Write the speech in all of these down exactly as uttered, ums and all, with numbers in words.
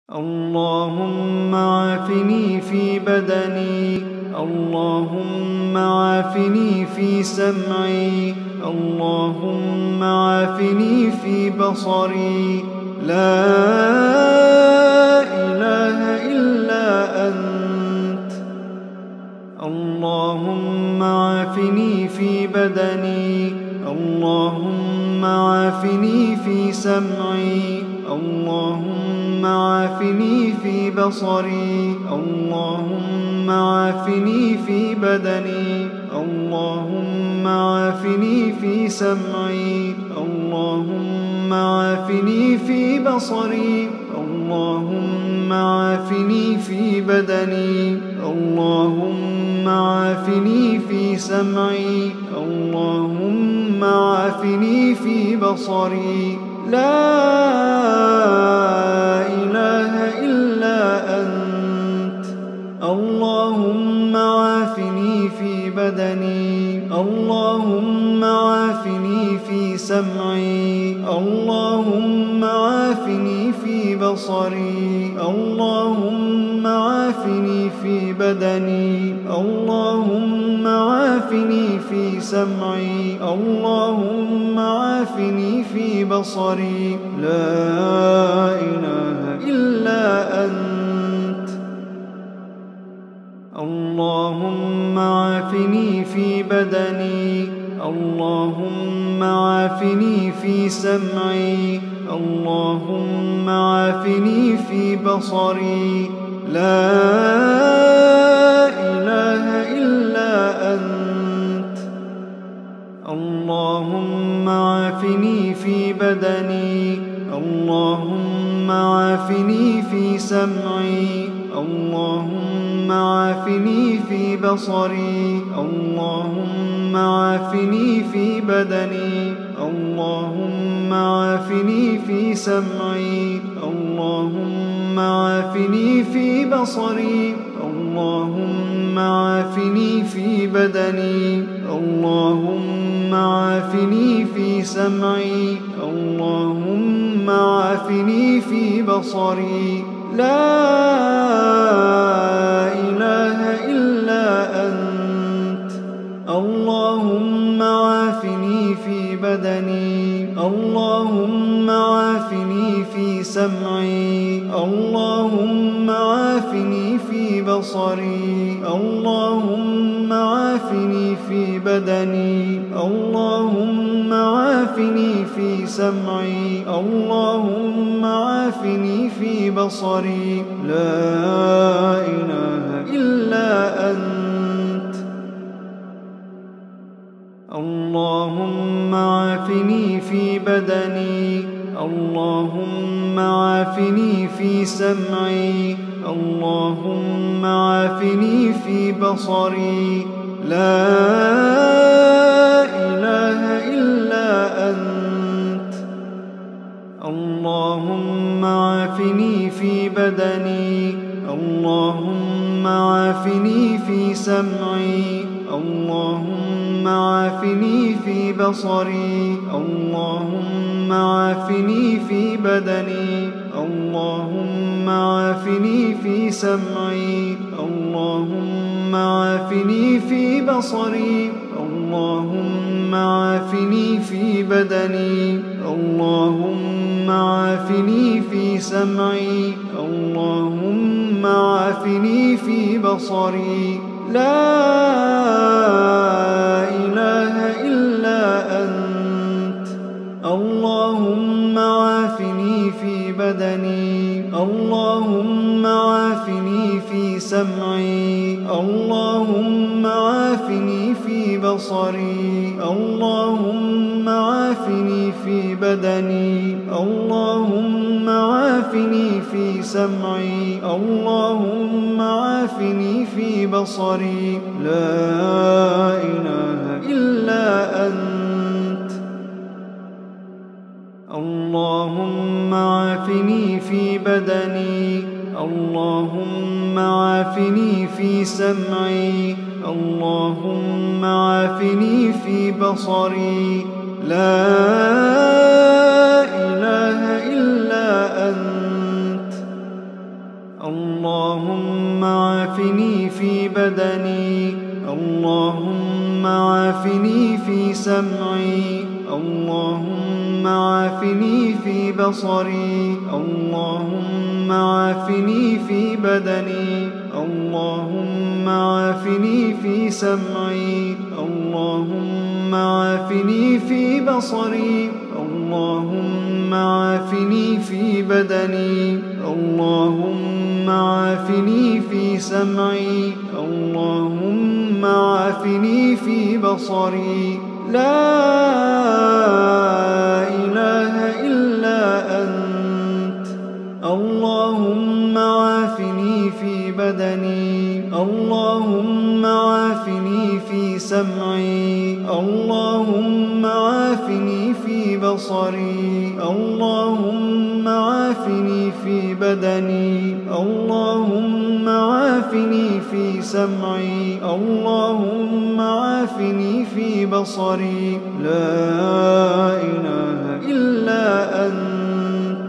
اللهم عافني في بدني، اللهم عافني في سمعي، اللهم عافني في بصري. لا إله إلا أنت. اللهم عافني في بدني، اللهم عافني في سمعي، اللهم عافني في بصري، اللهم عافني في بدني، اللهم عافني في سمعي، اللهم عافني في بصري، اللهم عافني في بدني، اللهم عافني في سمعي، اللهم عافني في بصري. لا إله إلا أنت. اللهم عافني في بدني، اللهم عافني في سمعي، اللهم عافني في بصري، اللهم عافني في بدني، اللهم عافني في سمعي، اللهم عافني في بصري. لا إله إلا أنت. اللهم عافني في بدني، اللهم عافني في سمعي، اللهم عافني في بصري. لا إله إلا أنت. اللهم عافني في بدني، اللهم عافني في سمعي، اللهم عافني في بصري، اللهم عافني في بدني، اللهم عافني في سمعي، اللهم عافني في بصري، اللهم عافني في بدني، اللهم عافني في سمعي، اللهم عافني في بصري. لا إله إلا أنت. اللهم عافني في بدني، اللهم عافني في سمعي، اللهم عافني في بصري، اللهم عافني في بدني، اللهم عافني في سمعي، اللهم عافني في بصري. لا إله إلا أنت. اللهم عافني في بدني، اللهم عافني في سمعي، اللهم عافني في بصري. لا إله إلا أنت. اللهم عافني في بدني، اللهم عافني في سمعي، اللهم عافني في بصري، اللهم عافني في بدني، اللهم عافني في سمعي، اللهم عافني في بصري، اللهم عافني في بدني، اللهم عافني في سمعي، اللهم عافني في بصري. لا إله إلا أنت. اللهم عافني في بدني، اللهم عافني في سمعي، اللهم عافني في بصري، اللهم عافني في بدني، اللهم عافني في سمعي، اللهم عافني في بصري. لا إله إلا أنت. اللهم عافني في بدني، اللهم عافني في سمعي، اللهم عافني في بصري. لا إله إلا أنت. اللهم عافني في بدني اللهم عافني في سمعي اللهم عافني في بصري اللهم عافني في بدني اللهم عافني في سمعي اللهم عافني في بصري اللهم عافني في بدني اللهم عافني في سمعي اللهم عافني في بصري لا إله إلا أنت اللهم عافني في بدني اللهم عافني في سمعي اللهم عافني في بصري اللهم عافني في بدني اللهم عافني في سمعي اللهم عافني في بصري لا إله إلا أنت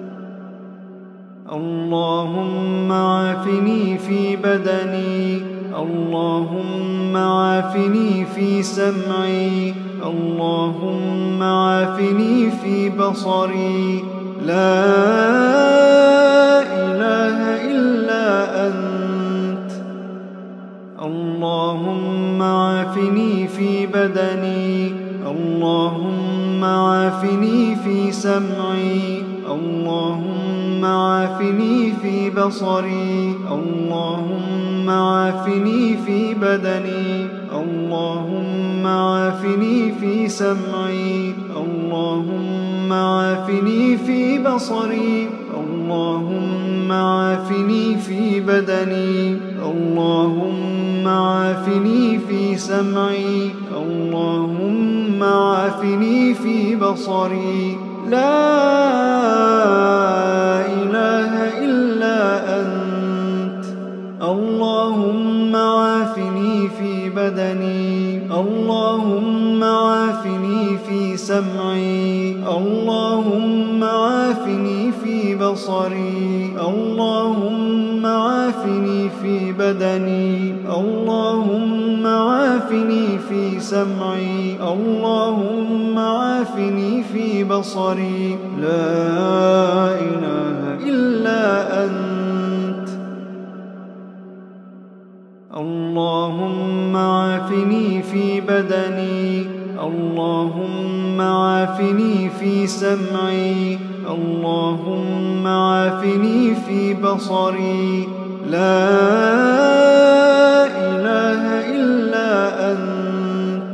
اللهم عافني في بدني اللهم عافني في سمعي اللهم عافني في بصري لا إله إلا أنت اللهم عافني في بدني اللهم عافني في سمعي اللهم عافني في بصري اللهم عافني في بدني اللهم عافني في سمعي اللهم عافني في بصري اللهم عافني في بدني اللهم عافني في سمعي اللهم عافني في بصري لا إله إلا أنت اللهم عافني في بدني اللهم عافني في سمعي اللهم عافني في بصري اللهم عافني في بدني اللهم عافني في سمعي اللهم عافني في بصري لا إله إلا أنت اللهم عافني في بدني اللهم عافني في سمعي اللهم عافني في بصري لا إله إلا أنت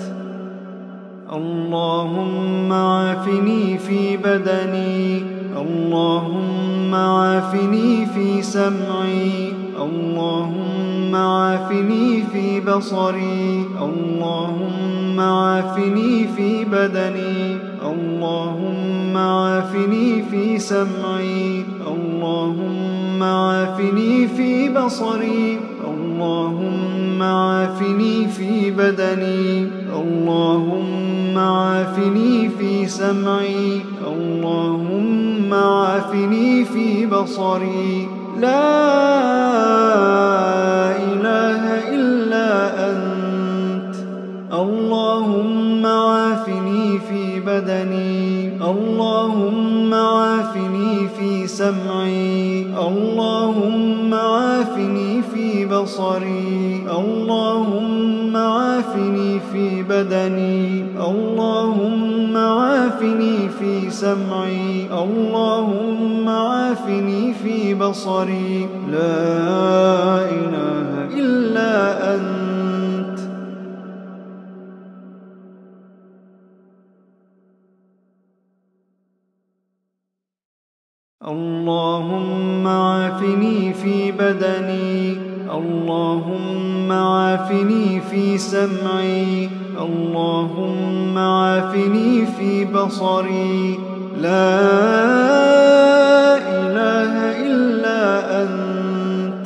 اللهم عافني في بدني اللهم عافني في سمعي اللهم عافني في بصري اللهم عافني في بدني اللهم عافني في سمعي اللهم عافني في بصري اللهم عافني في بدني اللهم عافني في سمعي اللهم عافني في بصري لا إله إلا أنت اللهم عافني في بدني اللهم عافني في سمعي اللهم عافني في بصري اللهم عافني في بدني اللهم عافني في سمعي اللهم عافني في بصري لا إله إلا أنت اللهم عافني في بدني اللهم عافني في سمعي اللهم عافني في بصري لا إله إلا أنت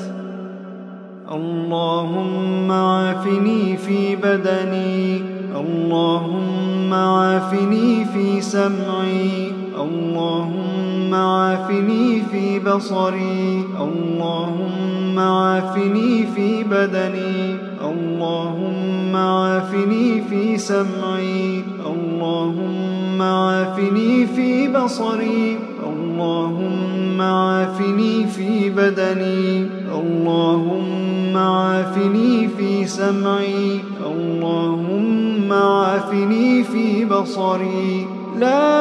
اللهم عافني في بدني اللهم عافني في سمعي اللهم عافني في في بصري اللهم عافني في بدني اللهم عافني في سمعي اللهم عافني في بصري اللهم عافني في بدني اللهم عافني في سمعي اللهم عافني في بصري لا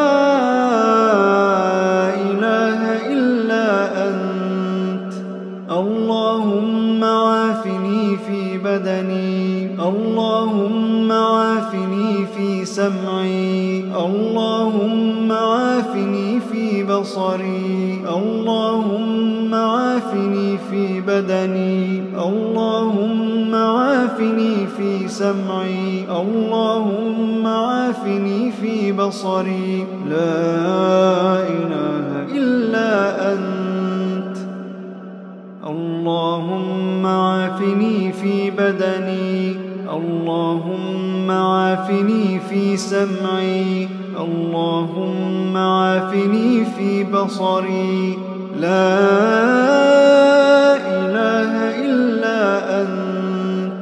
إله إلا أنت اللهم عافني في بدني اللهم عافني في سمعي اللهم عافني في بصري اللهم عافني في بدني اللهم عافني في سمعي اللهم عافني في بصري لا إله إلا أنت اللهم عافني في بدني اللهم عافني في سمعي اللهم عافني في بصري لا إله إلا أنت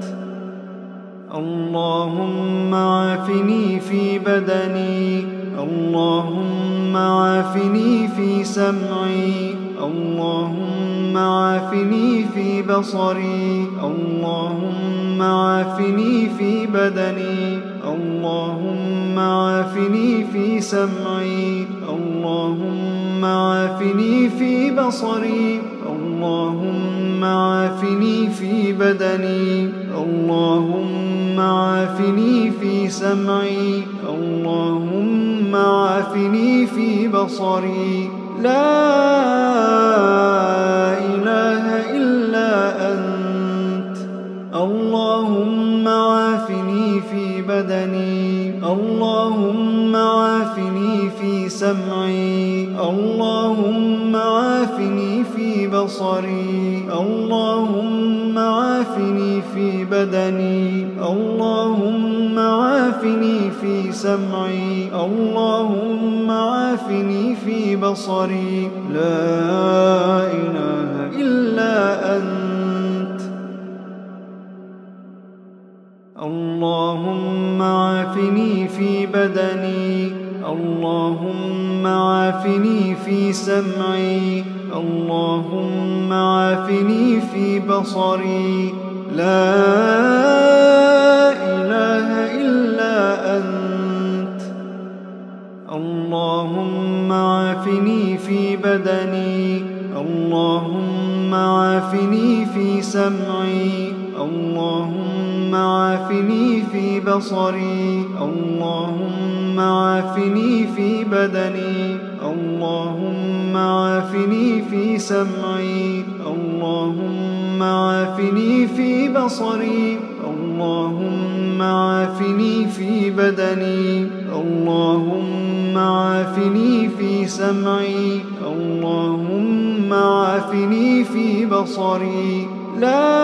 اللهم عافني في بدني اللهم عافني في سمعي اللهم عافني في بصري اللهم عافني في بدني اللهم عافني في سمعي اللهم عافني في بصري اللهم عافني في بدني اللهم عافني في سمعي اللهم عافني في بصري لا إله إلا أنت اللهم عافني في بدني اللهم عافني في سمعي اللهم عافني في بصري اللهم عافني في بدني اللهم عافني في سمعي اللهم عافني في بصري لا إله إلا أنت اللهم عافني في بدني اللهم عافني في سمعي اللهم عافني في بصري لا إله إلا أنت اللهم عافني في بدني اللهم عافني في سمعي اللهم عافني في بصري اللهم عافني في بدني اللهم عافني في سمعي اللهم عافني في بصري اللهم عافني في بدني اللهم عافني في سمعي اللهم عافني في بصري لا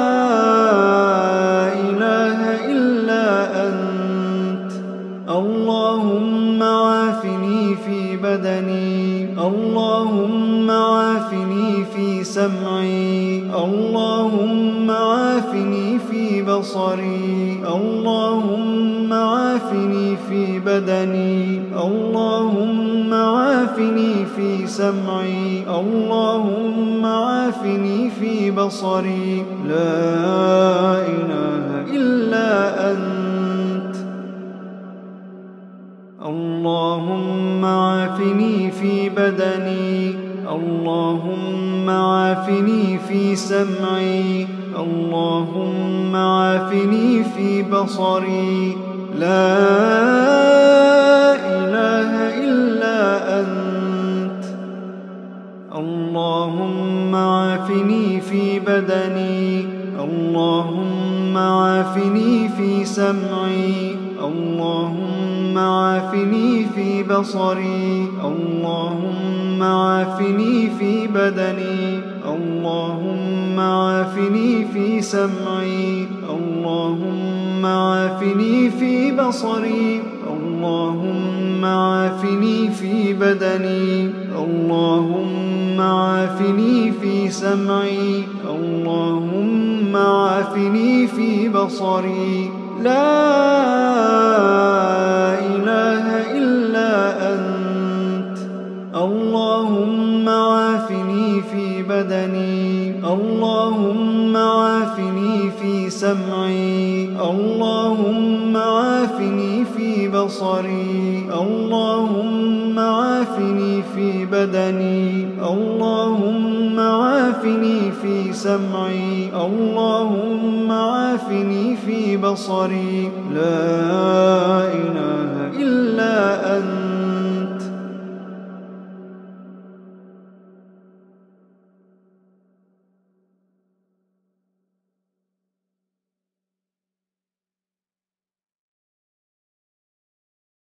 إله إلا أنت اللهم عافني في بدني اللهم عافني في سمعي اللهم عافني في بصري اللهم عافني في بدني اللهم عافني في سمعي اللهم عافني في بصري لا إله إلا أنت اللهم عافني في بدني اللهم عافني في سمعي اللهم عافني في بصري لا إله إلا أنت اللهم عافني في بدني اللهم عافني في سمعي اللهم عافني في بصري اللهم عافني في بدني اللهم عافني في سمعي اللهم عافني في بصري اللهم عافني في بدني اللهم اللهم عافني في سمعي اللهم عافني في بصري لا إله إلا أنت اللهم عافني في بدني اللهم عافني في سمعي اللهم عافني في بصري اللهم عافني في بدني اللهم عافني في سمعي اللهم عافني في بصري لا إله إلا أنت